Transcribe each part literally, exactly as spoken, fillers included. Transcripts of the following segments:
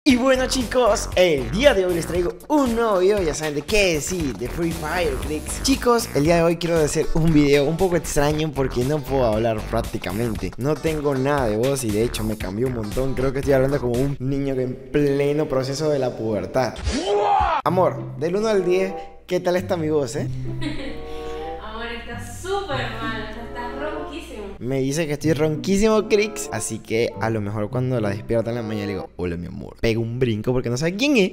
Y bueno chicos, el día de hoy les traigo un nuevo video, ya saben de qué, sí, de Free Fire, clics. Chicos, el día de hoy quiero hacer un video un poco extraño porque no puedo hablar prácticamente. No tengo nada de voz y de hecho me cambió un montón. Creo que estoy hablando como un niño que en pleno proceso de la pubertad. Amor, del uno al diez, ¿qué tal está mi voz, eh? Amor, está súper mal, estás ronquísimo. Me dice que estoy ronquísimo, Crix. Así que a lo mejor cuando la despierta en la mañana le digo, hola mi amor. Pego un brinco porque no sabe quién es.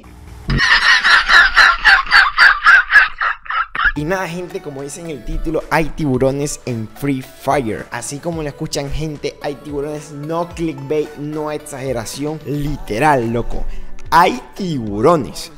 Y nada gente, como dice en el título, hay tiburones en Free Fire. Así como lo escuchan gente, hay tiburones, no clickbait, no exageración. Literal, loco, hay tiburones.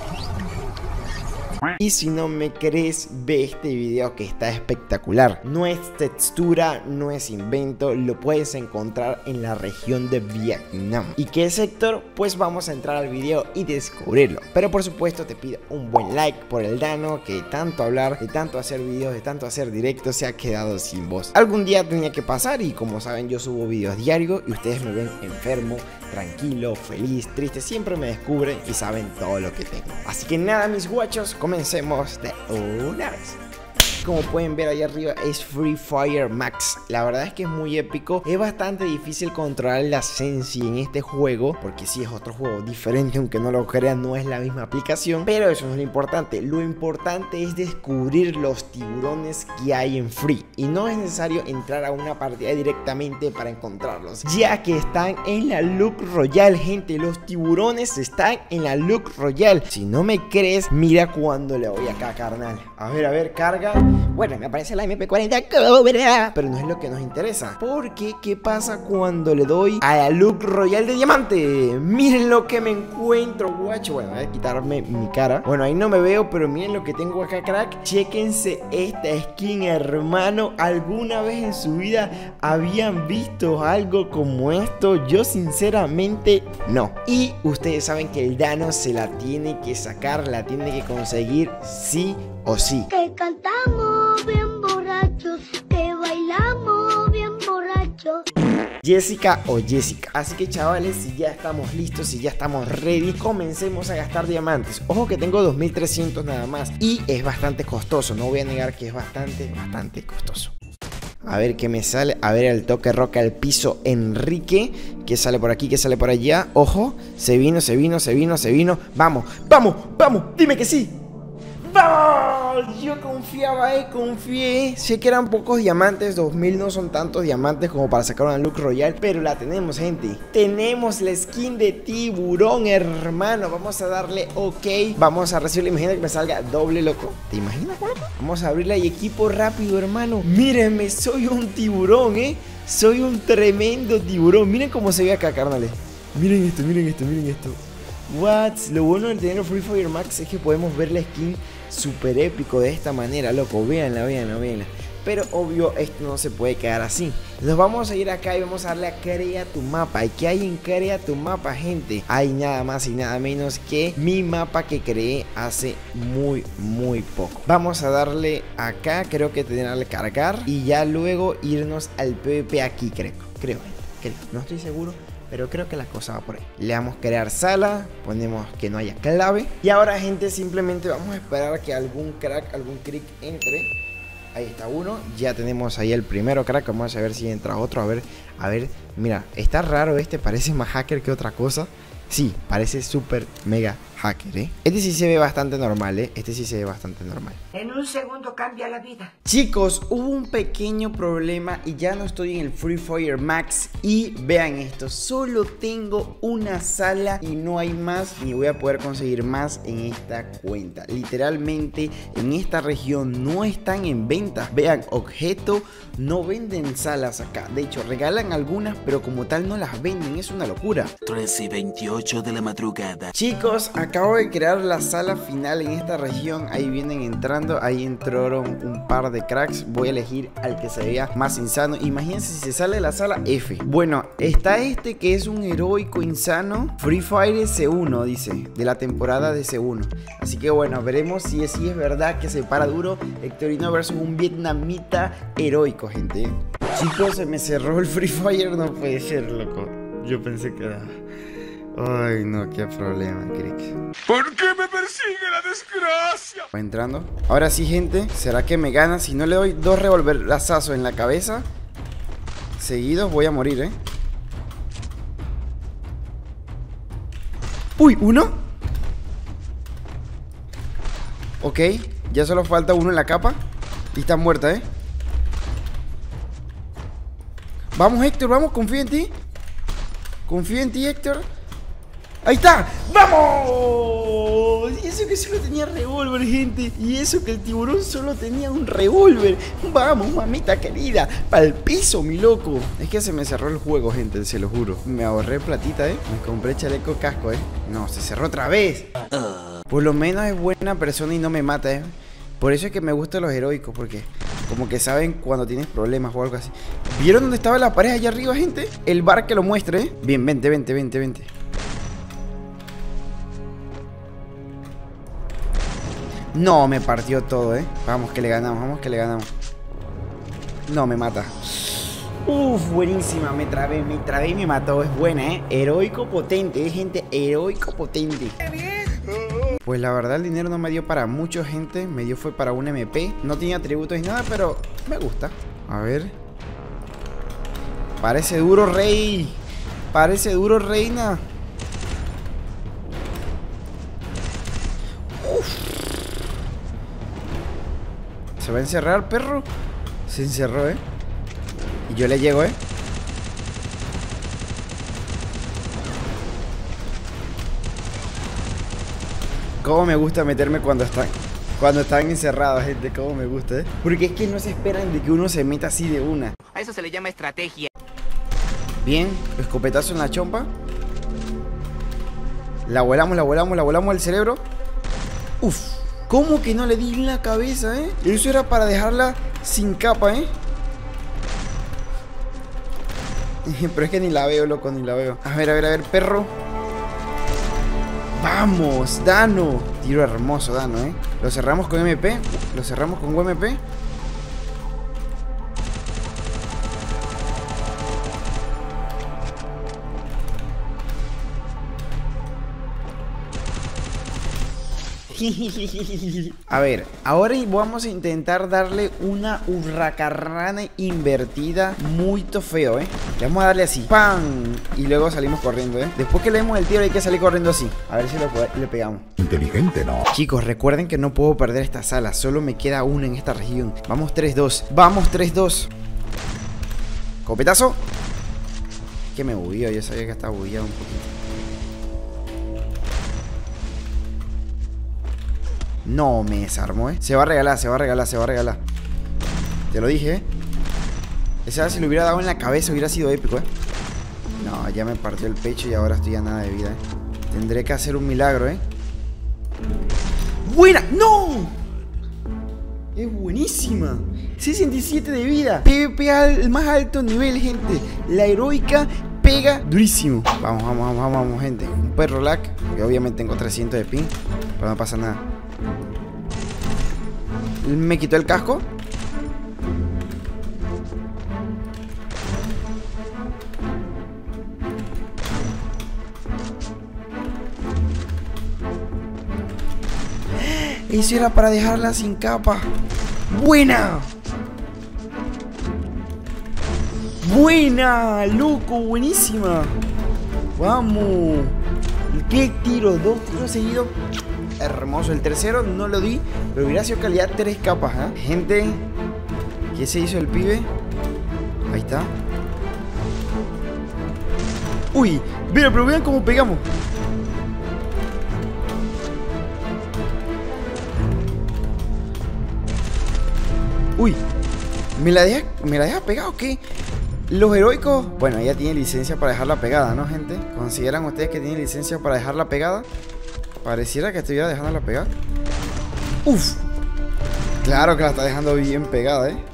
Y si no me crees, ve este video que está espectacular. No es textura, no es invento, lo puedes encontrar en la región de Vietnam. ¿Y qué sector? Pues vamos a entrar al video y descubrirlo. Pero por supuesto te pido un buen like por el Dano, que tanto hablar, de tanto hacer videos, de tanto hacer directos, se ha quedado sin voz. Algún día tenía que pasar y como saben yo subo videos diarios y ustedes me ven enfermo, tranquilo, feliz, triste, siempre me descubren y saben todo lo que tengo. Así que nada mis guachos, comencemos de una vez. Como pueden ver ahí arriba es Free Fire Max. La verdad es que es muy épico. Es bastante difícil controlar la Sensi en este juego, porque sí es otro juego diferente, aunque no lo crean, no es la misma aplicación. Pero eso no es lo importante. Lo importante es descubrir los tiburones que hay en Free. Y no es necesario entrar a una partida directamente para encontrarlos, ya que están en la Look Royale, gente. Los tiburones están en la Look Royale. Si no me crees, mira cuando le voy acá, carnal. A ver, a ver, carga. Bueno, me aparece la M P cuarenta Cobra, pero no es lo que nos interesa. Porque, ¿qué pasa cuando le doy a la Look Royale de diamante? Miren lo que me encuentro, guacho. Bueno, voy a quitarme mi cara. Bueno, ahí no me veo, pero miren lo que tengo acá, crack. Chéquense esta skin, hermano. ¿Alguna vez en su vida habían visto algo como esto? Yo sinceramente no. Y ustedes saben que el Dano se la tiene que sacar, la tiene que conseguir sí o sí. Que cantamos bien borrachos, que bailamos bien borrachos. Jessica o Jessica. Así que chavales, si ya estamos listos, si ya estamos ready, comencemos a gastar diamantes. Ojo que tengo dos mil trescientos nada más y es bastante costoso, no voy a negar que es bastante, bastante costoso. A ver qué me sale, a ver el toque roca al piso Enrique. ¿Qué sale por aquí? ¿Qué sale por allá? Ojo, se vino, se vino, se vino, se vino. Vamos, vamos, vamos, dime que sí. ¡Vamos! Yo confiaba, eh, confié. Sé que eran pocos diamantes, dos mil no son tantos diamantes como para sacar una Look Royale, pero la tenemos, gente. Tenemos la skin de tiburón, hermano. Vamos a darle ok. Vamos a recibirla, imagina que me salga doble, loco. ¿Te imaginas, loco? Vamos a abrirla y equipo rápido, hermano. Mírenme, soy un tiburón, eh. Soy un tremendo tiburón. Miren cómo se ve acá, carnales. Miren esto, miren esto, miren esto. What? Lo bueno de tener Free Fire Max es que podemos ver la skin súper épico de esta manera, loco. Véanla, véanla, véanla. Pero obvio esto no se puede quedar así. Nos vamos a ir acá y vamos a darle a crea tu mapa. ¿Y qué hay en crea tu mapa, gente? Hay nada más y nada menos que mi mapa que creé hace muy muy poco. Vamos a darle acá, creo que tenerle cargar y ya luego irnos al PvP aquí, creo. Creo, creo, no estoy seguro, pero creo que la cosa va por ahí. Le damos crear sala, ponemos que no haya clave. Y ahora, gente, simplemente vamos a esperar a que algún crack, algún crick entre. Ahí está uno, ya tenemos ahí el primero crack. Vamos a ver si entra otro, a ver, a ver. Mira, está raro este, parece más hacker que otra cosa. Sí, parece súper mega hacker, ¿eh? Este sí se ve bastante normal, ¿eh? Este sí se ve bastante normal. En un segundo cambia la vida. Chicos, hubo un pequeño problema y ya no estoy en el Free Fire Max. Y vean esto, solo tengo una sala y no hay más, ni voy a poder conseguir más en esta cuenta. Literalmente en esta región no están en venta. Vean, objeto, no venden salas acá. De hecho, regalan algunas, pero como tal no las venden, es una locura. tres y veintiocho de la madrugada. Chicos, acabo de crear la sala final en esta región. Ahí vienen entrando, ahí entraron un par de cracks. Voy a elegir al que se vea más insano. Imagínense si se sale de la sala F. Bueno, está este que es un heroico insano, Free Fire C uno, dice, de la temporada de C uno. Así que bueno, veremos si es, si es verdad que se para duro Hectorino versus un vietnamita heroico, gente. Chicos, se me cerró el Free Fire, no puede ser, loco. Yo pensé que... Ay, no, qué problema, Crick. ¿Por qué me persigue la desgracia? Va entrando. Ahora sí, gente. ¿Será que me gana? Si no le doy dos revolverazazos en la cabeza seguidos, voy a morir, ¿eh? Uy, ¿uno? Ok, ya solo falta uno en la capa. Y está muerta, ¿eh? Vamos, Héctor, vamos, confío en ti. Confío en ti, Héctor. ¡Ahí está! ¡Vamos! Y eso que solo tenía revólver, gente. Y eso que el tiburón solo tenía un revólver. Vamos, mamita querida. Pa'l piso, mi loco. Es que se me cerró el juego, gente, se lo juro. Me ahorré platita, ¿eh? Me compré chaleco casco, ¿eh? No, se cerró otra vez. Por lo menos es buena persona y no me mata, ¿eh? Por eso es que me gustan los heroicos, porque como que saben cuando tienes problemas o algo así. ¿Vieron dónde estaba la pared allá arriba, gente? El bar que lo muestre, ¿eh? Bien, vente, vente, vente, vente. No, me partió todo, ¿eh? Vamos que le ganamos, vamos que le ganamos. No, me mata. Uf, buenísima, me trabé, me trabé y me mató. Es buena, ¿eh? Heroico potente, ¿eh, gente? Heroico potente. Pues la verdad el dinero no me dio para mucho, gente. Me dio fue para un M P. No tenía atributos ni nada, pero me gusta. A ver. Parece duro, rey. Parece duro, reina. ¿Se va a encerrar, perro? Se encerró, ¿eh? Y yo le llego, ¿eh? Cómo me gusta meterme cuando están Cuando están encerrados, gente. Cómo me gusta, ¿eh? Porque es que no se esperan de que uno se meta así de una. A eso se le llama estrategia. Bien, escopetazo en la chompa. La volamos, la volamos, la volamos al cerebro. Uf. ¿Cómo que no le di en la cabeza, eh? Eso era para dejarla sin capa, eh. Pero es que ni la veo, loco, ni la veo. A ver, a ver, a ver, perro. Vamos, Dano. Tiro hermoso, Dano, eh. Lo cerramos con M P. Lo cerramos con U M P. A ver, ahora vamos a intentar darle una hurracarrana invertida muy feo, ¿eh? Le vamos a darle así, ¡pam! Y luego salimos corriendo, ¿eh? Después que le demos el tiro hay que salir corriendo así. A ver si lo, le pegamos. Inteligente, ¿no? Chicos, recuerden que no puedo perder esta sala. Solo me queda una en esta región. Vamos tres dos. Vamos tres dos. Copetazo. Que me bugueó, yo sabía que estaba bugueado un poquito. No me desarmó, eh. Se va a regalar, se va a regalar, se va a regalar. Te lo dije, eh. Esa si lo hubiera dado en la cabeza hubiera sido épico, eh. No, ya me partió el pecho y ahora estoy a nada de vida, eh. Tendré que hacer un milagro, eh. ¡Buena! ¡No! Es buenísima. sesenta y siete de vida. P V P al más alto nivel, gente. La heroica pega durísimo. Vamos, vamos, vamos, vamos, vamos, gente. Un perro lag, que obviamente tengo trescientos de ping, pero no pasa nada. Me quitó el casco. Eso era para dejarla sin capa. ¡Buena! ¡Buena! ¡Loco! ¡Buenísima! ¡Vamos! ¿Qué tiro? Dos tiros seguidos. Hermoso. El tercero no lo di, pero hubiera sido calidad tres capas, ¿eh? Gente, ¿qué se hizo el pibe? Ahí está. Uy, mira, pero vean cómo pegamos. Uy, ¿me la deja, me la deja pegada o qué? Los heroicos, bueno, ella tiene licencia para dejarla pegada, ¿no, gente? ¿Consideran ustedes que tiene licencia para dejarla pegada? Pareciera que estuviera dejándola pegada. Uf. Claro que la está dejando bien pegada, ¿eh?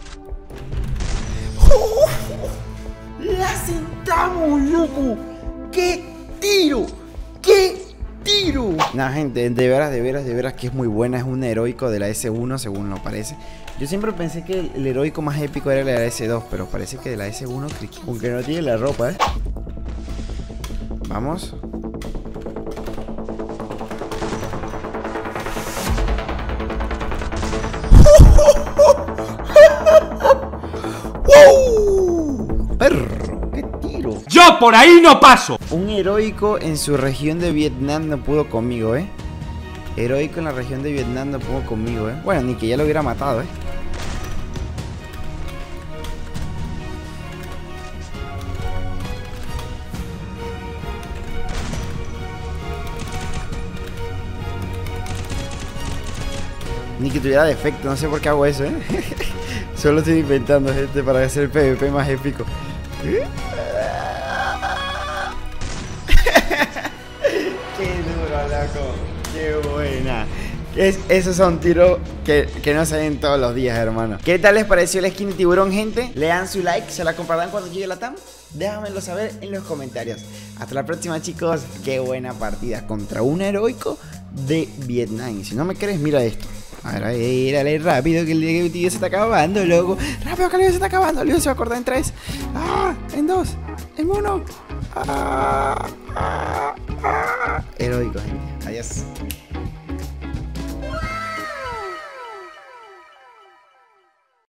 ¡Oh! ¡La sentamos, loco! ¡Qué tiro! ¡Qué tiro! Nah, gente, de veras, de veras, de veras que es muy buena. Es un heroico de la ese uno, según lo parece. Yo siempre pensé que el heroico más épico era el de la ese dos, pero parece que de la ese uno, aunque no tiene la ropa, ¿eh? Vamos. por ahí no paso. Un heroico en su región de Vietnam no pudo conmigo, ¿eh? Heroico en la región de Vietnam no pudo conmigo, ¿eh? Bueno, ni que ya lo hubiera matado, ¿eh? Ni que tuviera defecto, no sé por qué hago eso, ¿eh? Solo estoy inventando, gente, para hacer el PvP más épico. Qué duro, loco. Qué buena. Es, esos son tiros que, que no salen todos los días, hermano. ¿Qué tal les pareció el skin de tiburón, gente? Le dan su like, se la comprarán cuando llegue la T A M. Déjamelo saber en los comentarios. Hasta la próxima, chicos. Qué buena partida contra un heroico de Vietnam. Y si no me crees, mira esto. A ver, a ver, dale rápido que el video se está acabando, loco. Rápido que el video se está acabando. El video se va a cortar en tres. Ah, en dos, en uno. Ah, ah, ah. Heroico, gente. Adiós.